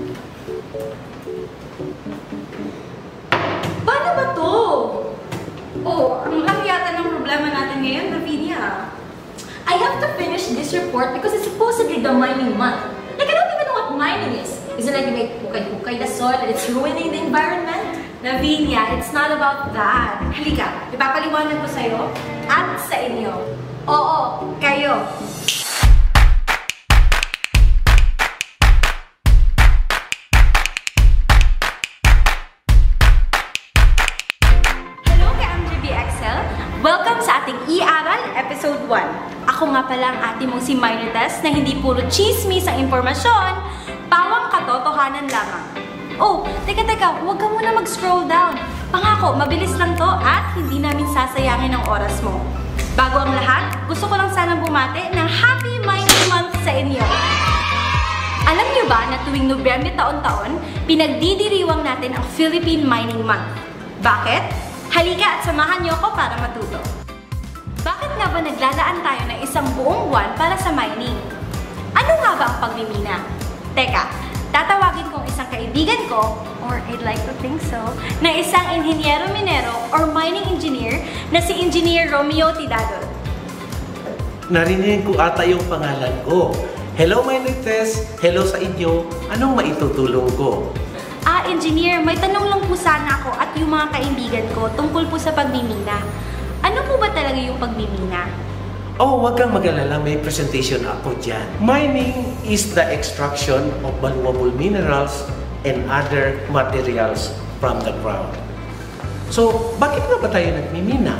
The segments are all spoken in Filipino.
Paano ba to? Oh, ang laki yata ng problema natin ngayon, Lavinia. I have to finish this report because it's supposedly the mining month. Like, I don't even know what mining is. Is it like you make hukay-hukay the soil and it's ruining the environment? Lavinia, it's not about that. Halika, ipapaliwanag ko sa'yo at sa inyo. Oo, kayo. Hello kay MGBXcel. Welcome sa ating E-ARAL Episode 1. Ako nga pala ang ate mong si Minor Test na hindi puro chismis ang impormasyon, pawang katotohanan lamang. Oh, teka, huwag ka muna mag-scroll down. Pangako, mabilis lang to at hindi namin sasayangin ang oras mo. Bago ang lahat, gusto ko lang sanang bumati ng Happy Mining Month sa inyo. Alam niyo ba na tuwing Nobyembre taon-taon, pinagdidiriwang natin ang Philippine Mining Month? Bakit? Halika at samahan niyo ako para matuto. Bakit nga ba naglalaan tayo ng isang buong buwan para sa mining? Ano nga ba ang pagmimina? Teka, tatawagin kong isang kaibigan ko, or I'd like to think so, na isang inhinyero-minero or mining engineer na si Engineer Romeo Tidadol. Narinig ko ata yung pangalan ko. Hello, Minor Test. Hello sa inyo. Anong maitutulong ko? Engineer, may tanong lang po sana ako at yung mga kaibigan ko tungkol po sa pagmimina. Ano po ba talaga yung pagmimina? Oh, wag kang mag-alala, may presentation ako dyan. Mining is the extraction of valuable minerals and other materials from the ground. So, bakit nga ba tayo nagmimina?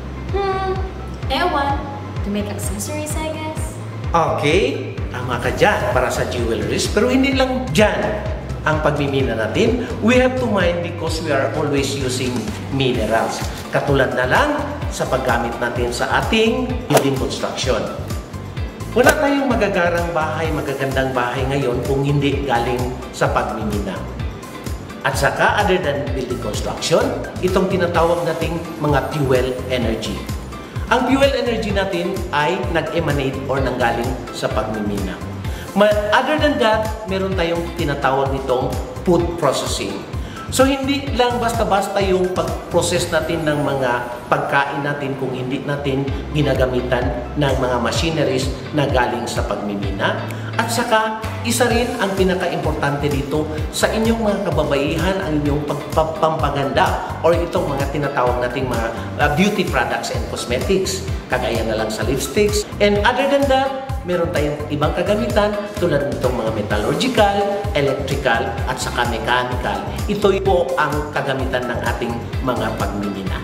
Ewan. To make accessories, I guess. Okay, tama ka dyan para sa jewelries. Pero hindi lang dyan ang pagmimina natin. We have to mine because we are always using minerals. Katulad na lang sa paggamit natin sa ating building construction. Wala tayong magagarang bahay, magagandang bahay ngayon kung hindi galing sa pagmimina. At saka, other than building construction, itong tinatawag nating mga fuel energy. Ang fuel energy natin ay nag-emanate or nanggaling sa pagmimina. Other than that, meron tayong tinatawag nitong food processing. So, hindi lang basta-basta yung pag-process natin ng mga pagkain natin kung hindi natin ginagamitan ng mga machineries na galing sa pagmimina. At saka, isa rin ang pinaka-importante dito sa inyong mga kababaihan, ang inyong pagpampaganda or itong mga tinatawag nating mga beauty products and cosmetics. Kagaya na lang sa lipsticks. And other than that, meron tayong ibang kagamitan tulad nitong mga metallurgical, electrical, at saka mechanical. Ito po ang kagamitan ng ating mga pagmimina.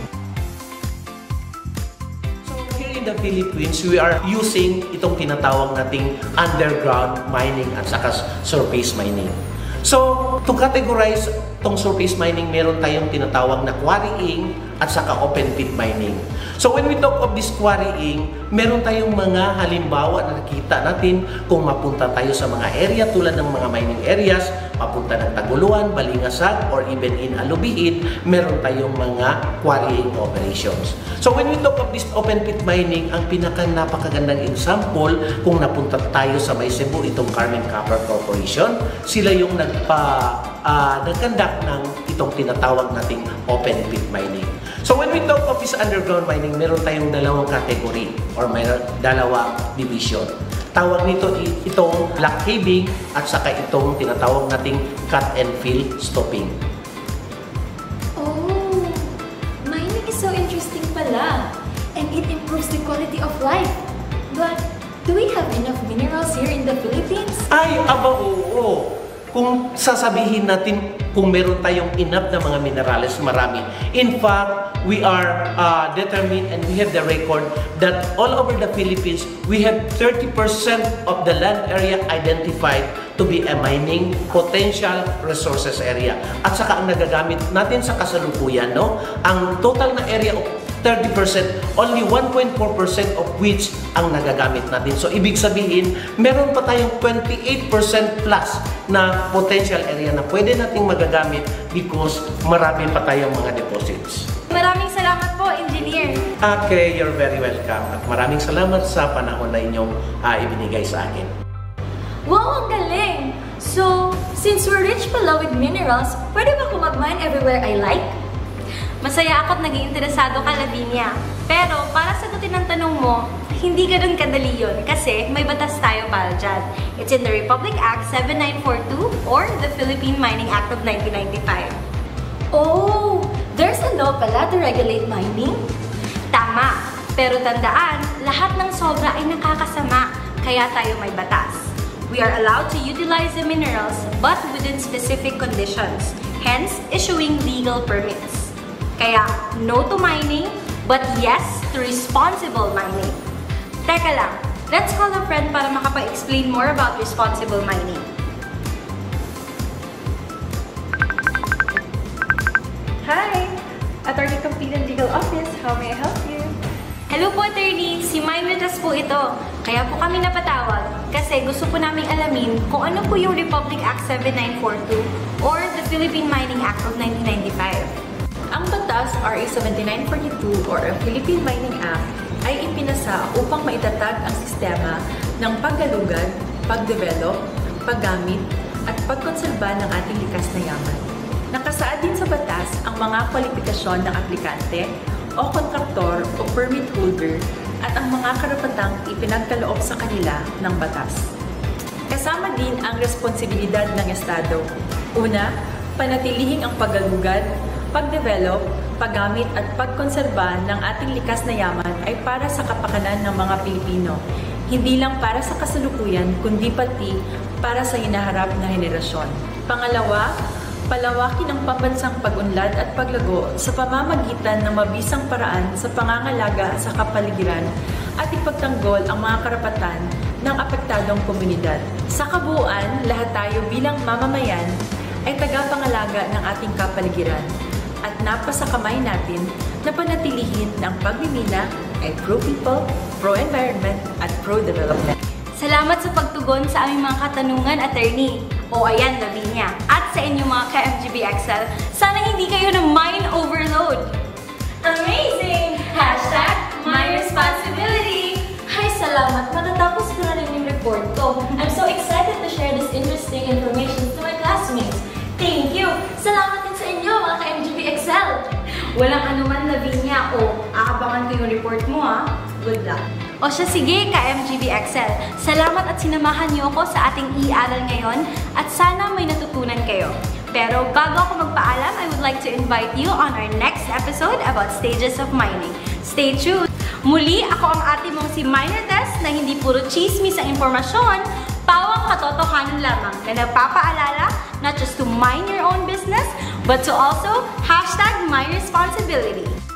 So here in the Philippines, we are using itong tinatawag nating underground mining at saka surface mining. So, to categorize itong surface mining, meron tayong tinatawag na quarrying at saka open pit mining. So, when we talk of this quarrying, meron tayong mga halimbawa na nakita natin kung mapunta tayo sa mga area tulad ng mga mining areas, papunta ng Taguluan, Balingasag, or even in Alubiid, meron tayong mga quarrying operations. So, when we talk of this open pit mining, ang napakagandang example, kung napunta tayo sa may Cebu, itong Carmen Copper Corporation, sila yung nag-conduct ng itong tinatawag nating open pit mining. So when we talk of this underground mining, meron tayong dalawang category or meron dalawang division. Tawag nito itong block caving at saka itong tinatawag nating cut and fill stopping. Oh, mining is so interesting pala. And it improves the quality of life. But do we have enough minerals here in the Philippines? Ay, oo. Kung sasabihin natin kung meron tayong enough na mga minerales, marami. In fact, we are determined and we have the record that all over the Philippines, we have 30% of the land area identified to be a mining potential resources area. At saka ang nagagamit natin sa kasalukuyan, no? Ang total na area of 30%, only 1.4% of which ang nagagamit natin. So, ibig sabihin, meron pa tayong 28% plus na potential area na pwede nating magagamit because marami pa tayong mga deposits. Maraming salamat po, Engineer. Okay, you're very welcome. At maraming salamat sa panahon na inyong ibinigay sa akin. Wow, ang galing! So, Since we're rich pala with minerals, pwede ba ko mag-mine everywhere I like? Masaya ako at naging interesado ka, Lavinia. Pero para sagutin ang tanong mo, hindi ganun kadali yun kasi may batas tayo para dyan. It's in the Republic Act 7942 or the Philippine Mining Act of 1995. Oh, there's a law pala to regulate mining? Tama, pero tandaan, lahat ng sobra ay nakakasama, kaya tayo may batas. We are allowed to utilize the minerals but within specific conditions, hence issuing legal permits. Kaya no to mining, but yes to responsible mining. Teka lang, let's call a friend para makapa-explain more about responsible mining. Hi! Attorney Completed Legal Office, how may I help you? Hello po, attorney. Si Myritas po ito. Kaya po kami napatawag kasi gusto po namin alamin kung ano po yung Republic Act 7942 or the Philippine Mining Act of 1995. Ang batas RA 7942 or ang Philippine Mining Act ay ipinasa upang maitatag ang sistema ng paggalugad, pagdevelop, paggamit, at pagkonserba ng ating likas na yaman. Nakasaad din sa batas ang mga kwalifikasyon ng aplikante o kontraktor o permit holder at ang mga karapatang ipinagkaloob sa kanila ng batas. Kasama din ang responsibilidad ng Estado. Una, panatilihing ang paggalugad, pagdevelop, paggamit at pagkonserba ng ating likas na yaman ay para sa kapakanan ng mga Pilipino. Hindi lang para sa kasalukuyan, kundi pati para sa hinaharap na henerasyon. Pangalawa, palawakin ang pambansang pag-unlad at paglago sa pamamagitan ng mabisang paraan sa pangangalaga sa kapaligiran at ipagtanggol ang mga karapatan ng apektadong komunidad. Sa kabuuan, lahat tayo bilang mamamayan ay tagapangalaga ng ating kapaligiran at napasa kamay natin na panatilihin ng pagmimina ay pro-people, pro-environment at pro-development. Salamat sa pagtugon sa aming mga katanungan, attorney. O ayan, Lavinia. At sa inyong mga ka-MGBXcel, sana hindi kayo na mine overload. Amazing! Hashtag my responsibility! Ay, salamat. Matatapos ko na rin yung report ko. I'm so excited to share this interesting information to my classmates. Thank you! Salamat din sa inyo, mga ka-MGBXcel! Walang anuman, Lavinia. O, aabangan ko yung report mo, ha? Good luck! O siya, sige, ka-MGBXcel. Salamat at sinamahan niyo ako sa ating e-aral ngayon at sana may natutunan kayo. Pero bago ako magpaalam, I would like to invite you on our next episode about stages of mining. Stay tuned! Muli, ako ang ate mong si Myritas na hindi puro chismis ang impormasyon, pawang katotohanan lamang na nagpapaalala not just to mind your own business, but to also hashtag my responsibility.